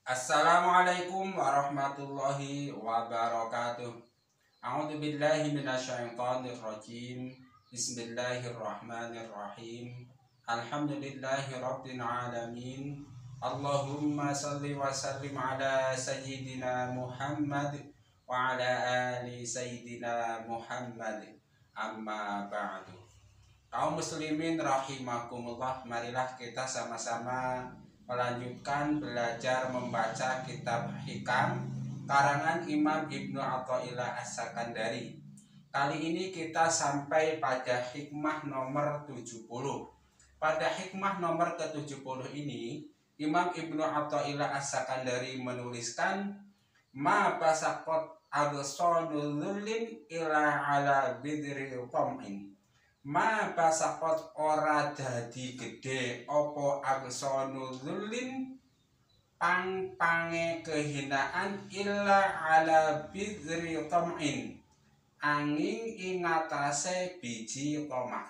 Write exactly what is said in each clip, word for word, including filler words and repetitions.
Assalamualaikum warahmatullahi wabarakatuh. A'udzu billahi minasyaitonir rajim. Bismillahirrahmanirrahim. Alhamdulillahi rabbil alamin. Allahumma shalli wa sallim ala sayyidina Muhammad wa ala ali sayyidina Muhammad. Amma ba'du. Kaum muslimin rahimakumullah, marilah kita sama-sama melanjutkan belajar membaca kitab Hikam karangan Imam Ibnu Athaillah As-Sakandari. Kali ini kita sampai pada hikmah nomor tujuh puluh. Pada hikmah nomor ke tujuh puluh ini, Imam Ibnu Athaillah As-Sakandari menuliskan ma basaqat aghsanu dhullin ila ala bidri qam'in. Ma basakot ora dadi gede opo agsonu zulin pang-pange kehinaan illa ala bidri tom'in angin ingatase biji tomak.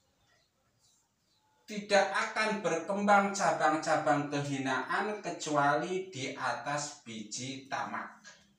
Tidak akan berkembang cabang-cabang kehinaan kecuali di atas biji tamak.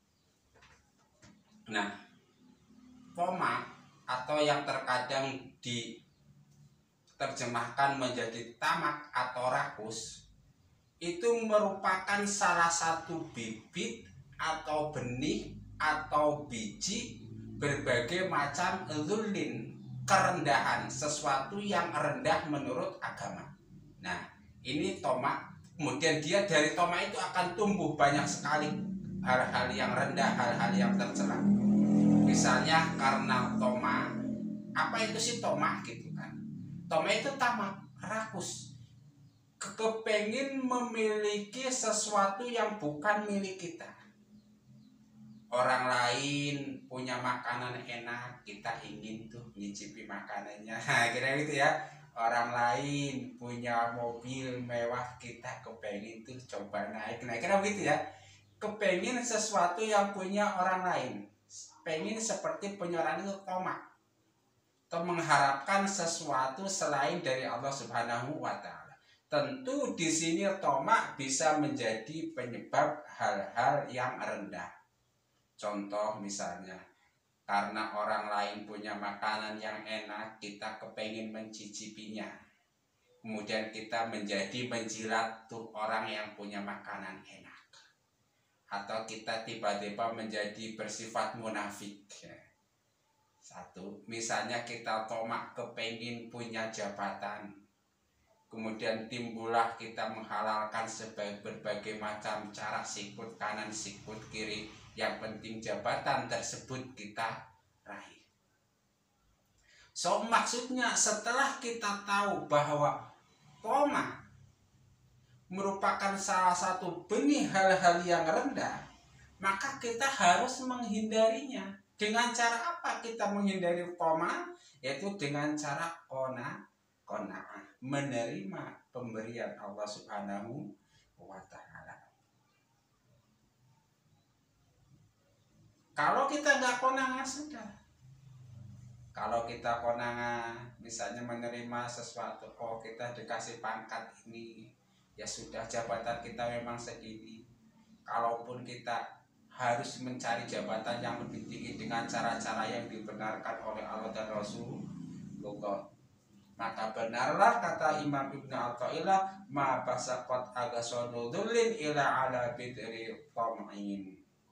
Nah, tomak atau yang terkadang diterjemahkan menjadi tamak atau rakus, itu merupakan salah satu bibit atau benih atau biji berbagai macam zulin, kerendahan, sesuatu yang rendah menurut agama. Nah, ini tomak. Kemudian dia dari tomak itu akan tumbuh banyak sekali hal-hal yang rendah, hal-hal yang tercela. Misalnya karena tomak, apa itu sih tomak gitu kan? Tomak itu tamak, rakus, kepengin memiliki sesuatu yang bukan milik kita. Orang lain punya makanan enak, kita ingin tuh nyicipi makanannya, kira gitu ya. Orang lain punya mobil mewah, kita kepengin tuh coba naik, nah kira gitu ya. Kepengin sesuatu yang punya orang lain, pengen seperti penyerahan itu tomak, atau mengharapkan sesuatu selain dari Allah Subhanahu wa Ta'ala. Tentu di sini tomak bisa menjadi penyebab hal-hal yang rendah. Contoh misalnya, karena orang lain punya makanan yang enak, kita kepengen mencicipinya. Kemudian kita menjadi menjilat tuh orang yang punya makanan enak. Atau kita tiba-tiba menjadi bersifat munafik. Satu, misalnya kita tomak kepengin punya jabatan, kemudian timbullah kita menghalalkan sebagai berbagai macam cara, sikut kanan sikut kiri, yang penting jabatan tersebut kita raih. So maksudnya setelah kita tahu bahwa tomak merupakan salah satu benih hal-hal yang rendah, maka kita harus menghindarinya. Dengan cara apa kita menghindari tomak? Yaitu dengan cara qona, qona'ah, menerima pemberian Allah Subhanahu wa Ta'ala. Kalau kita nggak qona'ah sudah. Kalau kita qona'ah, misalnya menerima sesuatu, oh kita dikasih pangkat ini, ya sudah, jabatan kita memang segini. Kalaupun kita harus mencari jabatan yang lebih tinggi dengan cara-cara yang dibenarkan oleh Allah dan Rasulullah, maka benarlah kata Imam Ibnu Athaillah, ma basaqat aghsanu dhullin ila ala bidri tam'in.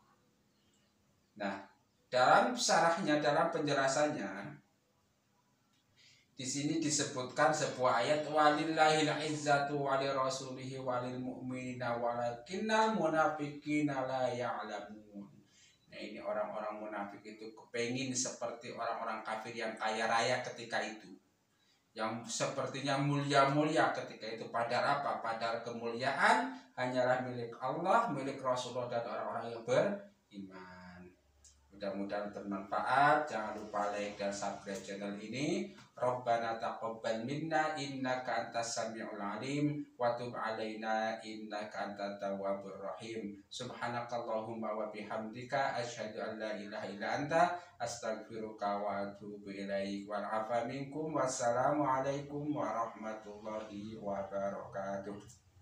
Nah, dalam syarahnya, dalam penjelasannya, di sini disebutkan sebuah ayat, walillahil izzatu walirrasulihi walil mu'minina walakinnal munafiqina la ya'lamun. Nah, ini orang-orang munafik itu kepengin seperti orang-orang kafir yang kaya raya ketika itu, yang sepertinya mulia-mulia ketika itu. Padahal apa? Padahal kemuliaan hanyalah milik Allah, milik Rasulullah dan orang-orang yang beriman. Mudah-mudahan bermanfaat. Jangan lupa like dan subscribe channel ini. Rabbana taqabbal minna innaka antas samiul alim wa tub alaina innaka antat tawwabur rahim. Subhanakallahumma wa bihamdika asyhadu an la ilaha illa anta astaghfiruka wa atubu ilaik. Wal afa minkum. Wassalamu alaikum warahmatullahi wabarakatuh.